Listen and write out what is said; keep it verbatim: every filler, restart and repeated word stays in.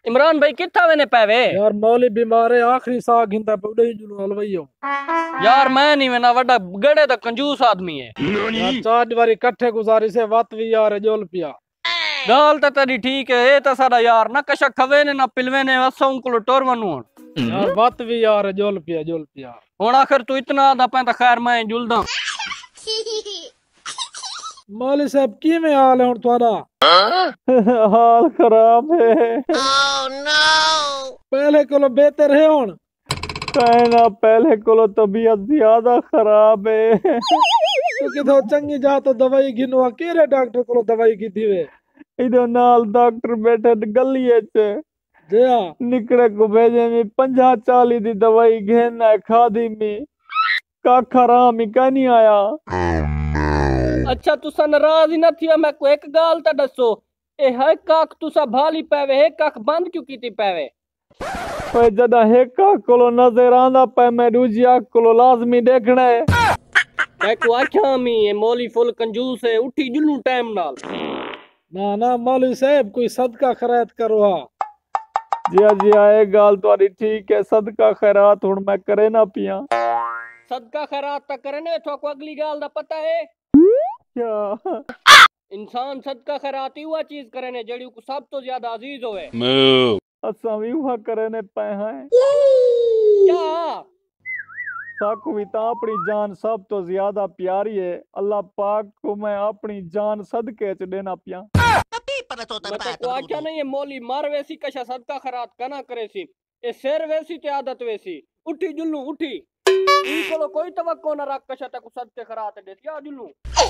इमरान भाई किथा वेने पावे यार मौली बीमार है आखिरी साह घिंदा पड़े जुलू हलवाइयो यार मैं नहीं वेना वड्डा गड़े दा कंजूस आदमी है यार चार बारी इकट्ठे गुजारी से वत भी यार जोल पिया गाल तो तेरी ठीक है ये तो साडा यार ना कशा खवे ने ना पिलवे ने असों को टोर वनु यार वत भी यार जोल पिया जोल पिया हुन आखिर तू इतना दा पे तो खैर मैं जुलदा मौली साहब की में हाल है हुन तुम्हारा हाल खराब है Oh no! पहले कोलो बेहतर है हुन कहना पहले कोलो तबीयत ज्यादा खराब है तू किथो चंगी जा तो दवाई गिनवा केरे डॉक्टर कोलो दवाई की थी वे इधर नाल डॉक्टर बैठे गलिए च जया निकड़े को भेजे में पंजा चाली दी दवाई घेना खादी में का खराम ही का नहीं आया अच्छा तुसा नाराज ही ना थिया मैं को एक गाल ता दसो ए है काक तुसा भाली पावे है काक बंद क्यों कीती पावे ओए जदा है काक कोलो नजर आंदा पे मैं दूजी आंख कोलो लाजमी देखना है मैं को आख्या मी ए मौली फुल कंजूस है उठी जुलू टाइम नाल ना ना मौलवी साहब कोई सदका खैरात करो हा जिया जिया ए गाल तुम्हारी ठीक है सदका खैरात हुन मैं करे ना पिया सदका खैरात ता करने तो को अगली गाल दा पता है क्या इंसान सदका खैरात हुआ चीज करने जड़ी को सब तो ज्यादा अजीज होवे असा भी हुआ करने पे हैं क्या साकू भी ता अपनी जान सब तो ज्यादा प्यारी है अल्लाह पाक को मैं अपनी जान सदके च देना पिया मैं तो आख्या नहीं है मौली मार वैसी कशा सदका खैरात कना करे सी ए शेर वैसी ते आदत वैसी उठी जुल्लू उठी ई कोलो कोई तवक्को ना रख कशा तक सदके खैरात दे या जुल्लू